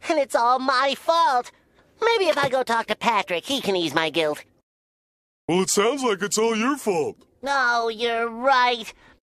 and it's all my fault. Maybe if I go talk to Patrick, he can ease my guilt. Well, it sounds like it's all your fault. No, you're right.